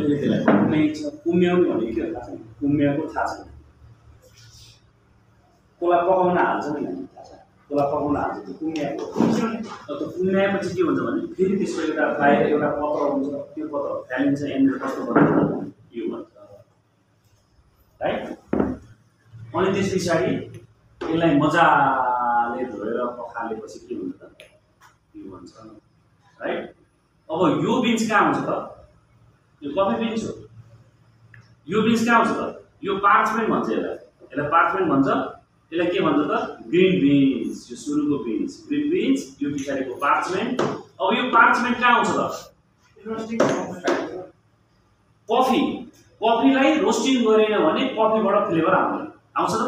अहिले त्यसलाई कुम्याउने भने के हो थाहा छैन, कुम्याएको थाहा छैन। कोला पकाउन हाल्छ नि थाहा छ, कोला पकाउन हाल्छ त्यो कुम्याएको। त्यो कुम्याएपछि के हुन्छ भने फेरि त्यसको एउटा बाहिर एउटा पत्र हुन्छ, त्यो पत्र फ्यालिन्छ, यहाँनिर कस्तो भन्छ यो भन्छ, राइट। अनि त्यस पछाडि यसलाई मजाले धोएर पखालेपछि के हुन्छ त यो भन्छ, राइट। अब यो बिन्स कहाँ आउँछ त, यो कफी बिन्स हो। यो बिन्स कहाँ आउँछ त, यो पार्चमेन्ट भन्छ यसलाई, यसलाई पार्चमेन्ट भन्छ। यसलाई के भन्छ त, ग्रीन बिन्स। यो सुरुको बिन्स ग्रीन बिन्स, यो पछाडिको पार्चमेन्ट। अब यो पार्चमेन्ट कहाँ आउँछ त, कफी। कफीलाई रोस्टिङ गरेन भने कफीबाट फ्लेभर आउँदैन, आउँछ त,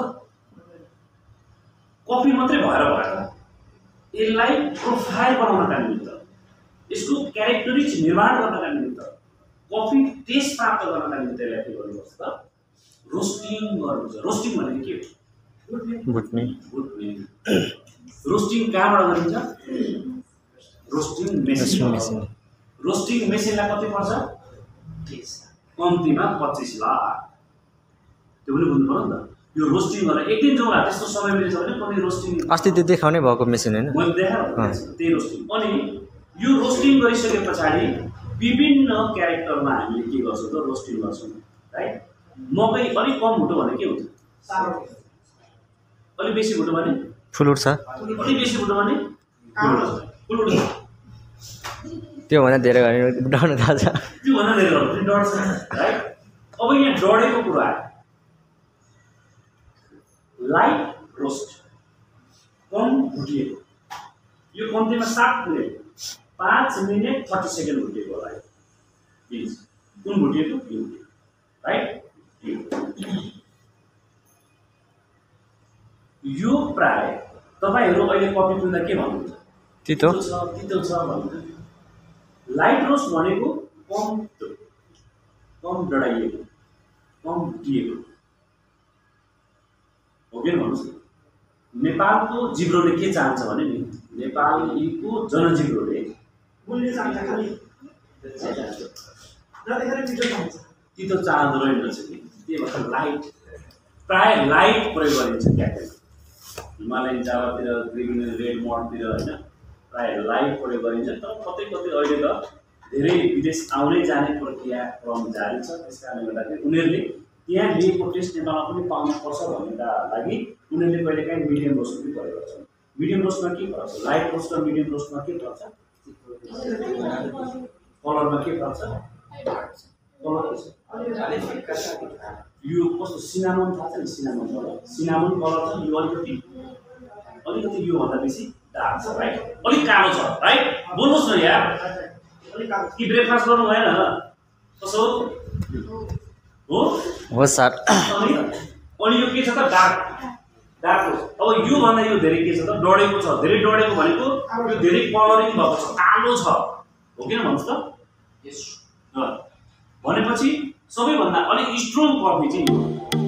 कफी मात्रै भएर भयो। यसलाई प्रोफाइल बनाउनका निमित्त, यसको क्यारेक्टरिस्टिक्स निर्माण गर्नका निमित्त, कफी टेस्ट प्राप्त गर्नका निमित्त यसलाई के गर्नुपर्छ त, रोस्टिङ गर्नुपर्छ। रोस्टिङ भनेको के हो, भुट्ने। भुट्ने। रोस्टिङ कहाँबाट गरिन्छ, रोस्टिङ मेसिन। रोस्टिङ मेसिनलाई कति पर्छ, कम्तीमा 25 लाख। त्यो पनि बुझ्नु पर्यो नि त। यो रोस्टिङ गरेर एक दिन जाउँला, त्यस्तो समय मिलेछ भने पनि रोस्टिङ अस्ति त्यो देखाउने भएको मेसिन हैन, मैले देखाएको त्यही रोस्टिङ। अनि यो रोस्टिङ गरिसके पछाडि विभिन्न क्यारेक्टरमा हामीले के गर्छौँ त, रोस्टिङ गर्छौँ, राइट। मकै अलिक कम भुट्यो भने के हुन्छ, अलिक बेसी भुट्यो भने फुल उठ्छ, अलिक बेसी भुट्यो भने फुल उठ्छ। त्यो भन्दा धेरै गरे डढ्न थाल्छ, त्यो भन्दा धेरै गरे पनि डढ्छ, राइट। अब यहाँ डढेको कुरा आयो, लाइट रोस्ट, कम भुटिएको। यो कम्तीमा 7 मिनेट 5 मिनेट 30 सेकेन्ड भुटिएको होला बिन्स। कुन भुटिएको, यो राइट। यो प्राय तपाईहरु अहिले कफी पिउँदा के भन्नुहुन्छ, तितो छ भन्नुहुन्छ। लाइट रोस्ट भनेको कम डढाइएको, कम भुटिएको हो कि भन्नुहोस्। नेपालको जिब्रोले के चाहन्छ भने नि, नेपालीको जनजिब्रोले तितो चाहँदो रहेछ कि, त्यही भएर लाइट, प्राय लाइट प्रयोग गरिन्छ। क्याटेन हिमालयन जावातिर, ग्रिन रेड मडतिर होइन, प्राय लाइट प्रयोग गरिन्छ। तर कतै कतै अहिले त धेरै विदेश आउने जाने प्रक्रिया क्रम जारी छ। त्यस कारणले गर्दाखेरि उनीहरूले त्यहाँ लिएको टेस्ट नेपालमा पनि पाउनुपर्छ भन्नेका लागि उनीहरूले कहिलेकाहीँ मिडियम रोस्ट पनि प्रयोग गर्छन्। मिडियम रोस्टमा के फरक छ, लाइट रोस्ट र मिडियम रोस्टमा के फरक छ, कलरमा के फरक छ, कलर यो कस्तो सिनामन थाहा छ नि, सिनामन कलर, सिनामन कलर छ। यो अलिकति योभन्दा बेसी डार्क छ, राइट, अलिक कालो छ, राइट। बोल्नुहोस् न यार, कि ब्रेकफास्ट गर्नु भएन, कसो हो सर। अनि यो के छ त, डार्क रोस्ट। अब यो भन्दा यो धेरै के छ त, डढेको छ। धेरै डढेको भनेको यो धेरै कलरिङ भएको छ, कालो छ, हो किन भन्नुहोस् त। भनेपछि सबैभन्दा अलिक स्ट्रङ कफी चाहिँ